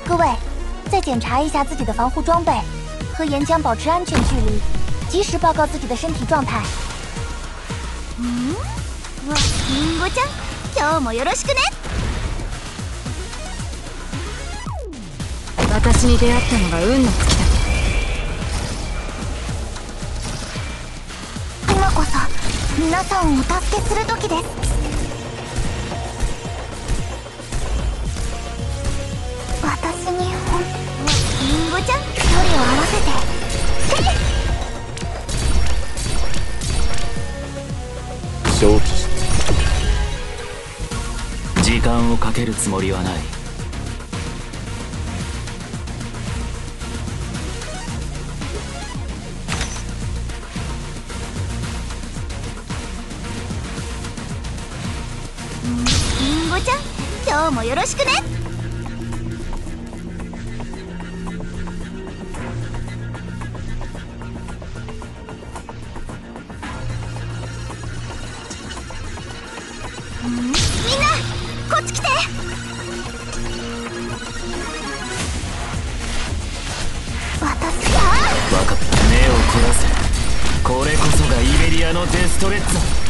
各位，再检查一下自己的防护装备，和岩浆保持安全距离，及时报告自己的身体状态。 りんごちゃん、今日もよろしくね。 私に出会ったのが運の尽きだ。 今こそ皆さんをお助けする時です。私にりんごちゃん、 距離を合わせて。 承知した。 時間をかけるつもりはない。 りんごちゃん、今日もよろしくね。みんなこっち来て。 私さあ、 分かった。目を凝らせ。これこそがイベリアのデストレッツォ。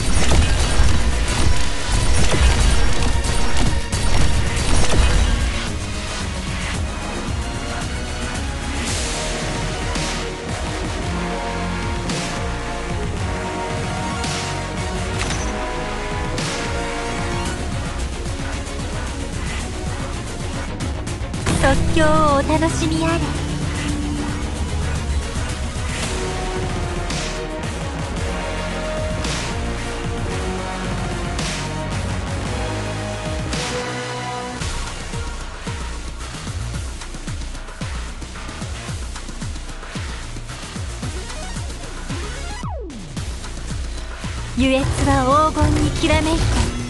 即興をお楽しみあれ。優越は黄金にきらめいて。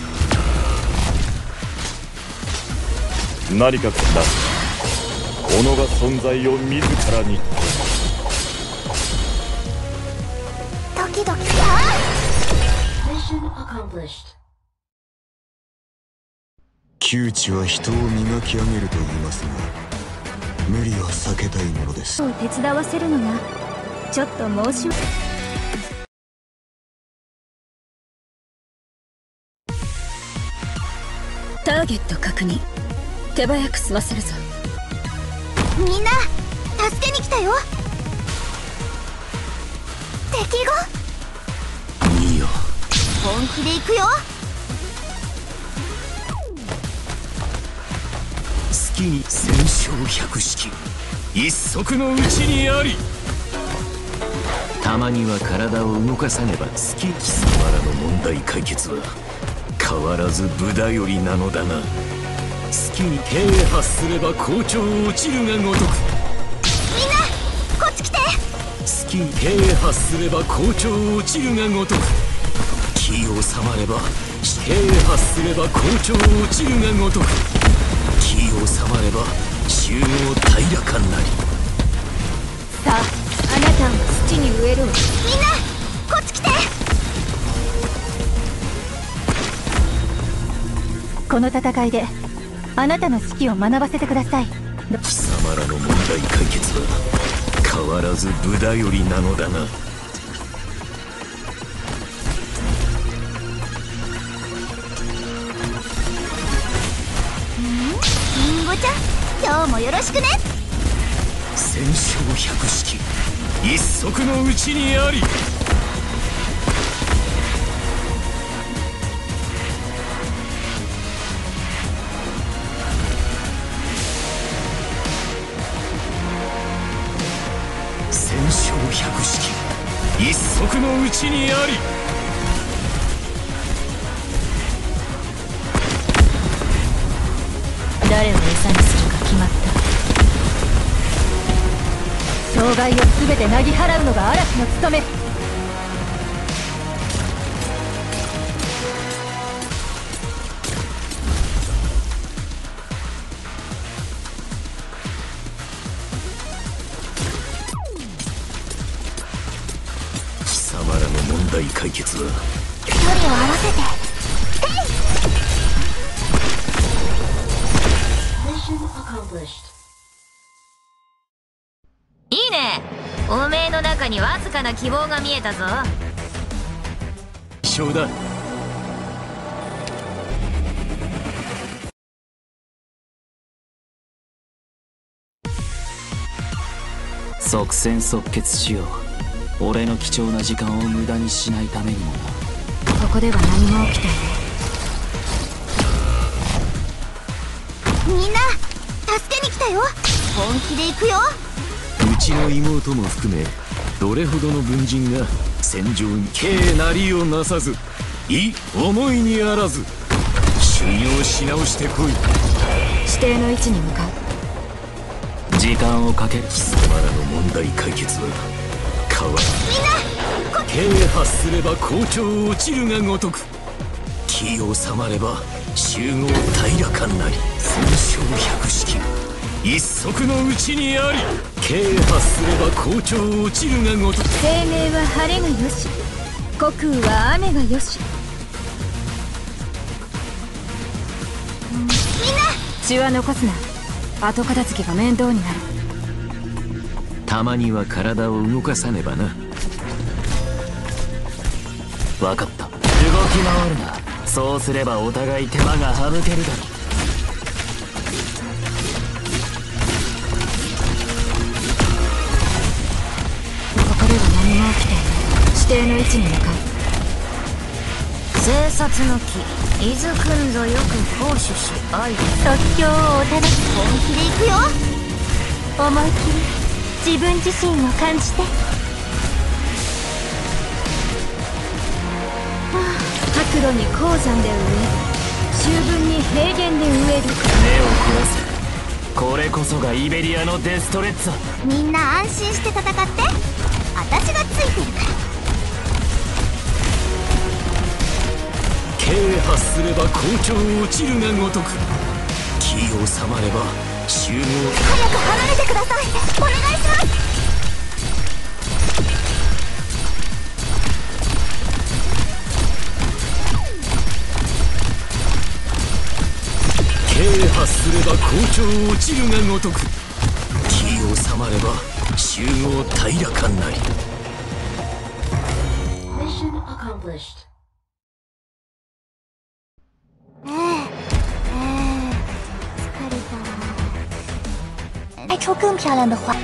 何かな。己が存在を自らに。 ドキドキ。 窮地は人を磨き上げると言いますが、無理は避けたいものです。 手伝わせるのがちょっと申し訳ない。ターゲット確認。手早く済ませるぞ。 みんな助けに来たよ。 敵がいいよ。 本気で行くよ。 好きに戦勝百式、一足のうちにあり。たまには体を動かさねば。好き。貴様らの問題解決は変わらず無駄よりなのだな。好きに啓発すれば好調落ちるがごとく。 みんなこっち来て。 好きに啓発すれば好調落ちるがごとく。気を収まれば啓発すれば好調落ちるがごとく。気を収まれば収納平らかなり。 さあ、あなたを土に植えるわ。 みんなこっち来て。 この戦いであなたの指揮を学ばせてください。 貴様らの問題解決は変わらず無駄よりなのだな。 りんごちゃん、今日もよろしくね。 戦勝百式、一足のうちにあり。戦勝百式、一足のうちにあり。 誰を餌にするか決まった。障害を全てなぎ払うのが嵐の務め。 貴様らの問題解決は距離を合わせて。 いいね。おめえの中にわずかな希望が見えたぞ。 一緒だ。即戦即決しよう。俺の貴重な時間を無駄にしないためにもな。 ここでは何も起きていない。みんな助けに来たよ。本気で行くよ。 うちの妹も含めどれほどの軍人が戦場に軽なりをなさず思いにあらず修行し直してこい。 指定の位置に向かう。 時間をかける。貴様らの問題解決は変わらぬ。軽発すれば校長落ちるがごとく、気を収まれば集合平らかなり。戦勝百式一足のうちにあり。軽発すれば校長落ちるがごとく。 生命は晴れがよし、虚空は雨がよし。みんな血は残すな。後片付けが面倒になる。 たまには体を動かさねばな。分かった。動き回るな。そうすればお互い手間が省けるだろう。 ここでは何も起きていない。指定の位置に向かう。 生殺の木伊豆くんぞよく行使し愛。 即興をお楽しみ。本気で行くよ。思い切り自分自身を感じて。 白露に鉱山で植える、秋分に平原で植える。 目を凝らせ。これこそがイベリアのデストレッツァ。 みんな安心して戦って。私がついてるから。 軽発すれば校長落ちるがごとく、気を収まれば集合。 早く離れてください。お願いします。 軽発すれば校長落ちるがごとく、気を収まれば集合平らかなり。 再抽更漂亮的花。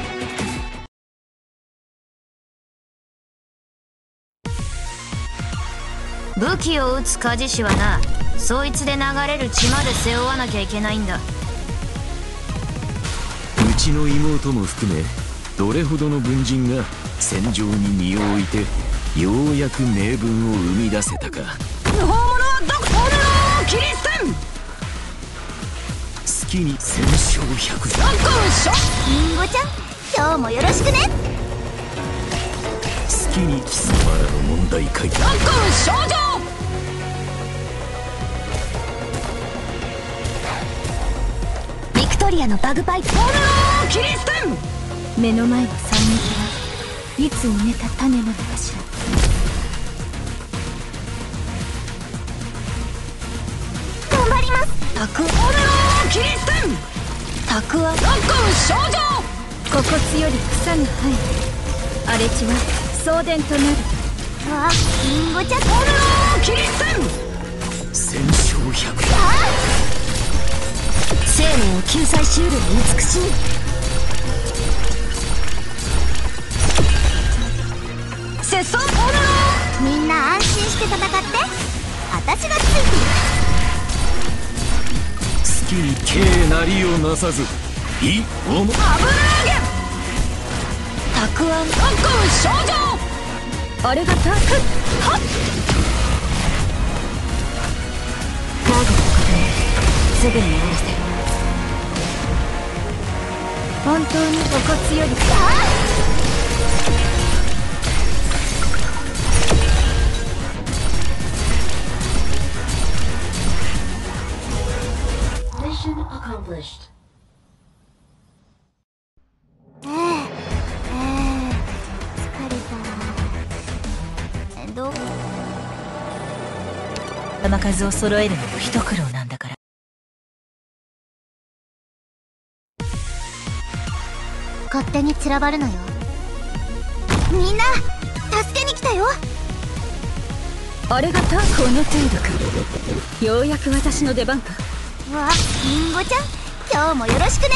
武器を撃つ鍛冶師はな、そいつで流れる血まで背負わなきゃいけないんだ。 うちの妹も含めどれほどの軍人が戦場に身を置いてようやく名分を生み出せたか。 不法者はどこ。炎を切り捨てん。 好きに戦勝百どこしょ。 りんごちゃん、今日もよろしくね。 好きに貴様らの問題解決。 どこ少女。 ビクトリアのバグパイプ。 炎を切り捨てん。 目の前の惨劇はいつ埋めた種なのかしら。 頑張ります。 たく。炎を切り捨てん。 たくあん。 どこ少女。 骨骨より草が生え、荒れ地は送電となる。 わあ、りんごちゃん。 炎を切り捨てん。 戦勝百。 生命を救済しうる美しい。節操。 みんな安心して戦って。私がついてる。 好きに軽なりをなさず思う。 油揚げ。 たくあん。 どこ少女。 あれがタク。はっ。ターゲット確認。すぐに終わらせる。本当にお骨より。 球数を揃えるのも一苦労なんだから。 勝手に散らばるのよ。みんな助けに来たよ。 あれがこの程度か。ようやく私の出番か。 わ、りんごちゃん、今日もよろしくね。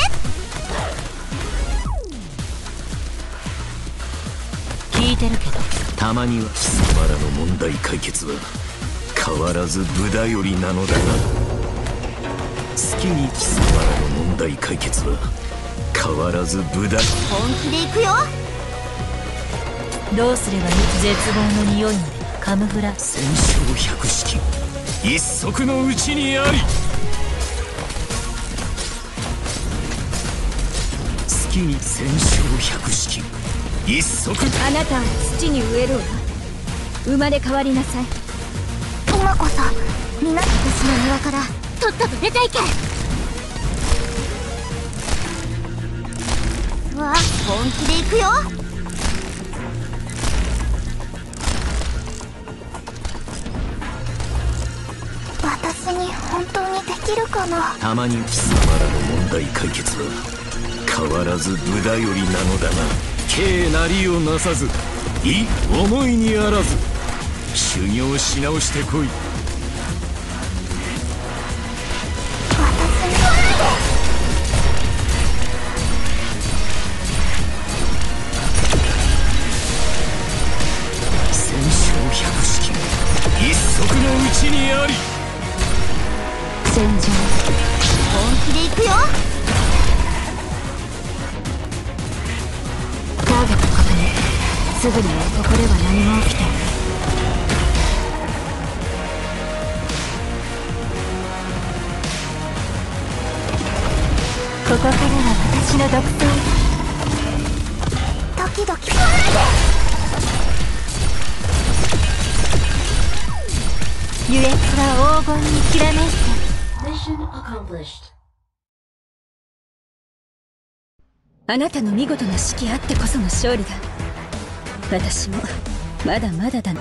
聞いてるけど、 たまには貴様らの問題解決は変わらず無駄よりなのだな。好きに貴様らの問題解決は変わらず無駄。 本気で行くよ。 どうすればいい？絶望の匂いまでカムフラ。 戦勝百式一足のうちにあり。好きに戦勝百式一足。 あなたは土に植えろう。生まれ変わりなさい。 今こそみんな私の庭からとっとと出ていけ。わ、本気で行くよ。私に本当にできるかな。 たまに貴様らの問題解決は変わらず無駄よりなのだな。敬なりをなさず意思いにあらず修行し直してこい。戦勝百式一足のうちにあり。 戦場。 本気で行くよ。 ターゲット確認。すぐにここでは何も起きていない。ここからは私の独走。 ドキドキ。 優越は黄金にきらめいて。あなたの見事な指揮あってこその勝利だ。私もまだまだだ。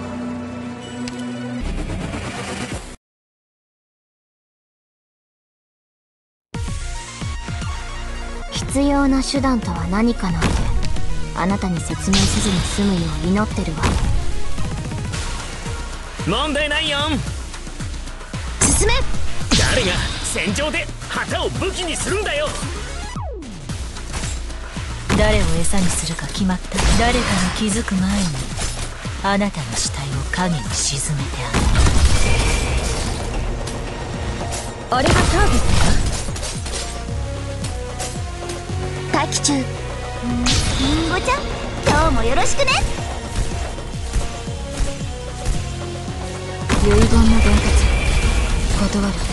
必要な手段とは何かなんてあなたに説明せずに済むよう祈ってるわ。 問題ないよ。 進め。 誰が戦場で旗を武器にするんだよ。 誰を餌にするか決まった。誰かが気づく前にあなたの死体を影に沈めてあげる。あれがターゲットか。 待機中。りんごちゃん、今日もよろしくね。 遺言の伝達断る。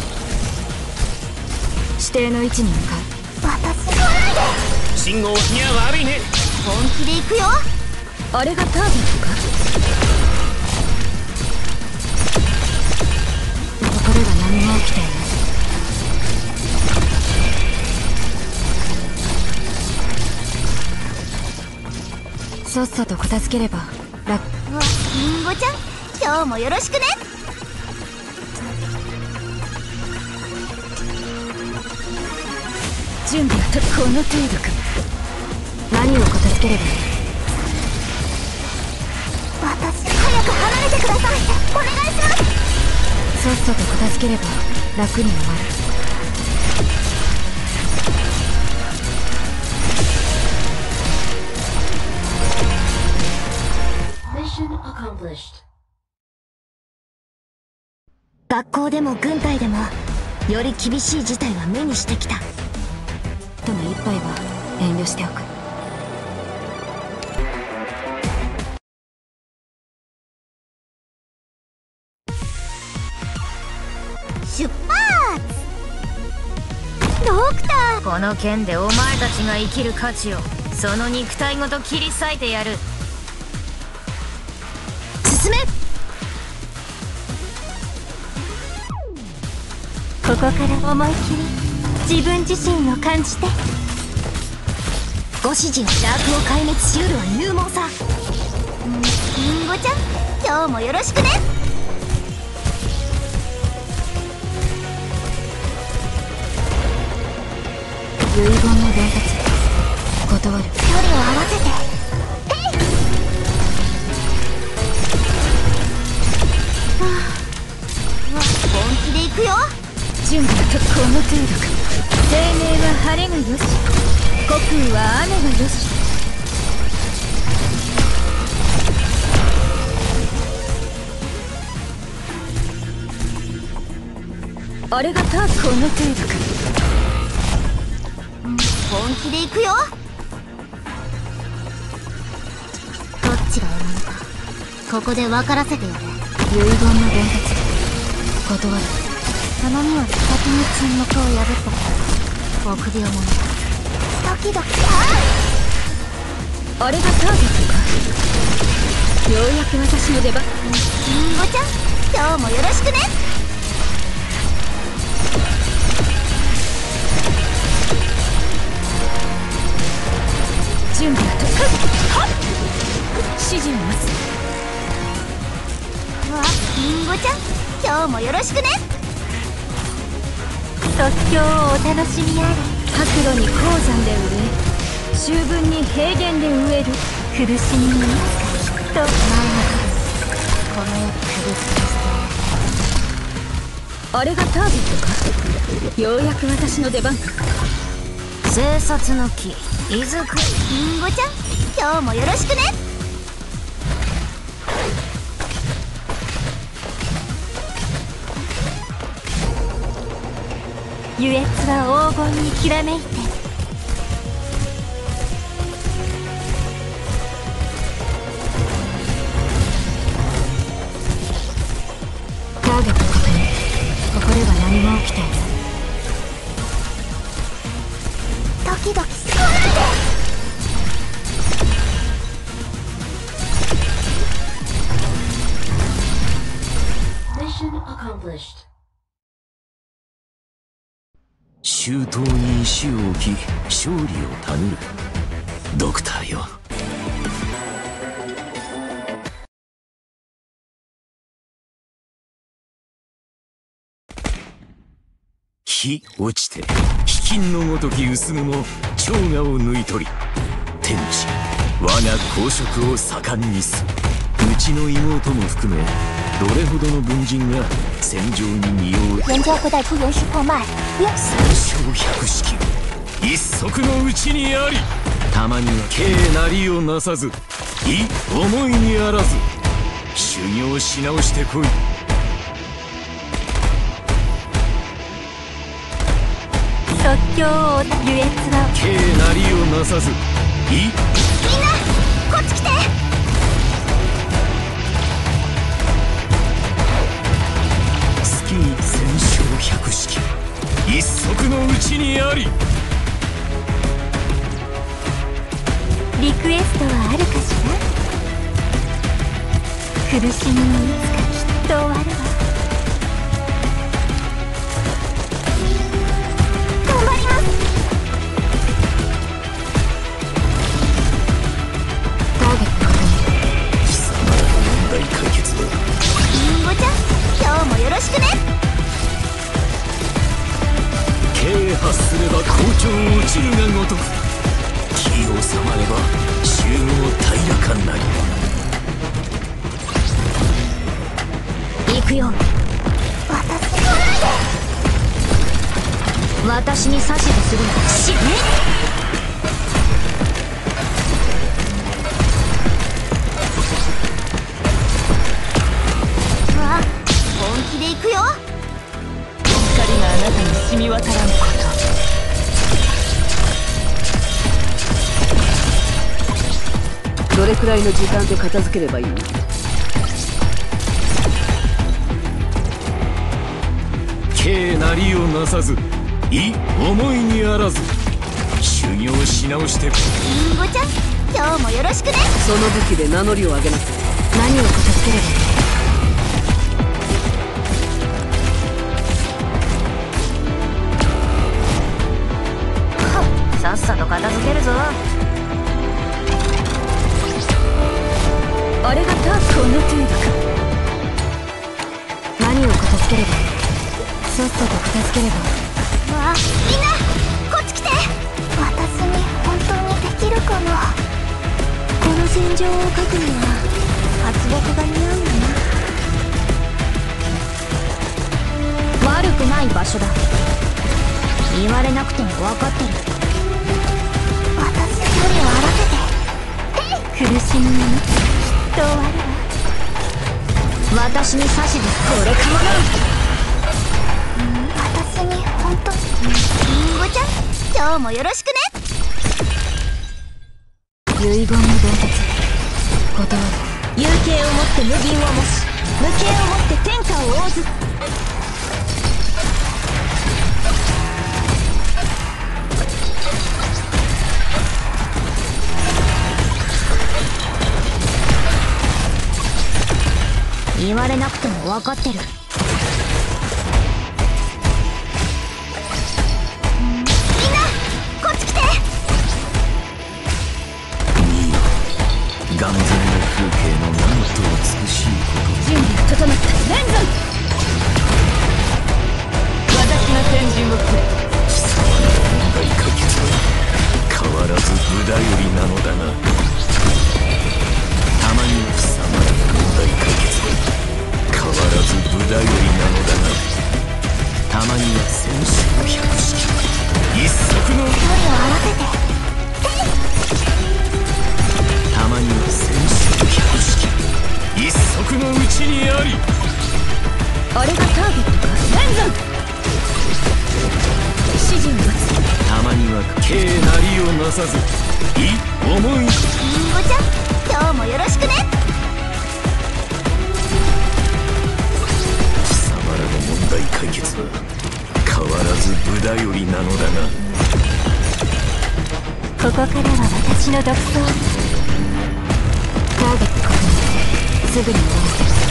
指定の位置に向かう。 私来ないで。 信号には悪いね。 本気で行くよ。 あれがターゲットか。ここでは何も起きていない。さっさと片付ければ楽。 うわ、りんごちゃん、今日もよろしくね。 準備はこの程度か。何を片付ければいい？ 私、早く離れてください。お願いします。 さっさと片付ければ楽に終わる。 学校でも軍隊でもより厳しい事態は目にしてきた。 との一杯は遠慮しておく。 出発。ドクター。 この剣でお前たちが生きる価値をその肉体ごと切り裂いてやる。 進め。 ここから思い切り自分自身を感じて。 ご指示を。ダークを壊滅しうるは勇猛さ。りんごちゃん、今日もよろしくね。 遺言の伝達断る。 断る。 距離を合わせて。本気で行くよ。 準備はとこの程度か。生命は晴れがよし、虚空は雨がよし。あれがこの程度か。 本気で行くよ。どっちが獲物かここで分からせてやる。 遺言の伝達断る。 頼みは先に沈黙を破ったから臆病者だ。ドキドキ。 あれがターゲットか。ようやく私の出番。 りんごちゃん、今日もよろしくね。 準備はと指示を待つ。 りんごちゃん、今日もよろしくね。 即興をお楽しみあれ。白露に鉱山で植え、秋分に平原で植える。苦しみにいつかきっと前のこの世苦しみ。あれがターゲットか。ようやく私の出番か。生殺の木伊豆くりんごちゃん、今日もよろしくね。 優越は黄金にきらめいて。ターゲット確認。ここでは何も起きていない。 ドキドキしてこないで。 周到に石を置き勝利を頼る。ドクターよ。火落ちて飢饉のごとき薄雲蝶芽を抜い取り、天地我が公職を盛んにす。うちの妹も含めどれほどの軍人が戦場に身を人家会带出原始破脉，不要死。 戦勝百式一足のうちにあり。たまには敬なりをなさず意思いにあらず修行し直してこい。 即興を優越は敬なりをなさず意。 みんなこっち来て。 戦勝百式一足のうちにあり。 リクエストはあるかしら。苦しみにいつかきっと終わるわ。 頑張ります。 ターゲット確認。 貴様らの問題解決はりんごちゃん、今日もよろしくね。 啓発すれば校長落ちるがごとく、気を収まれば集合平らかなり。 行くよ。私に指図するのは死ね。 本気で行くよ。 光があなたに染み渡らんこと。 どれくらいの時間で片付ければいい？ 敬なりをなさず意思いにあらず修行し直して。 りんごちゃん、今日もよろしくね。 その武器で名乗りを上げなさい。 何を片付ければいい？さっさと片付けるぞ。あれがターこの程度か。何を片付ければいい？さっさと片付ければ。 みんなこっち来て。私に本当にできるかな。この戦場を描くには発木が似合うんだな。悪くない場所だ。言われなくても分かってる。私距離を荒けて。苦しみにきっと終わるわ。私に指図これかもな。私に本当りんごちゃん、今日もよろしくね。遺言の伝達断る。有形をもって無銀を模し、無形をもって天下を応ず。言われなくても分かってる。みんなこっち来て。 眼前の風景のなんと美しいこと。 準備が整った。レンズン、私が先陣を切る。 貴様の問題解決は変わらず無駄よりなのだな。たまには貴様らの問題解決は変わらず無駄よりなのだが、たまには戦勝百式一足の距離を合わせて。 たまには戦勝百式一足のうちにあり。 あれがターゲットか。レンズン、指示を待つ。 たまには敬なりをなさず思い。 りんごちゃん、今日もよろしくね。 貴様らの問題解決は変わらず無駄よりなのだが、 ここからは私の独走。ターゲット確認、すぐに終わらせる。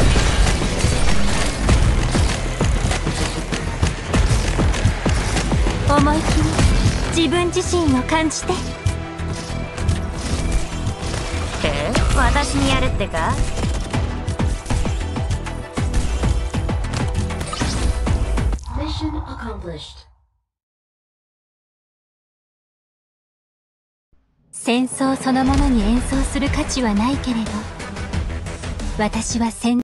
思い切り自分自身を感じて。 私にやるってか。 戦争そのものに演奏する価値はないけれど、私は戦